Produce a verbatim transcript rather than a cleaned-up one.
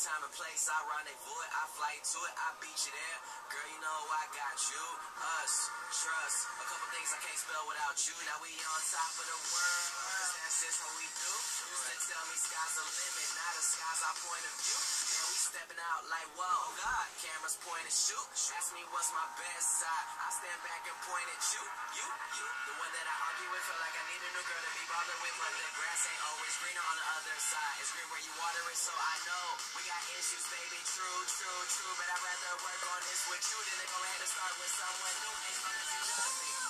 time and place, I rendezvous it, I fly to it, I beat you there. Girl, you know I got you, us, trust. A couple things I can't spell without you. Now we on top of the world, cause that's just what we do. Used to tell me sky's the limit, now the sky's our point of view. And we stepping out like, whoa, God, cameras point and shoot. Ask me what's my best side, I stand back and point at you, you, you. The one that I argue with, feel like I need a new girl to be bothered with, but the grass ain't always greener on the other side. It's green where you water it, so I know we got issues, baby. True, true, true, but I'd rather work on this with you than to go ahead and start with someone new. As long as you love me.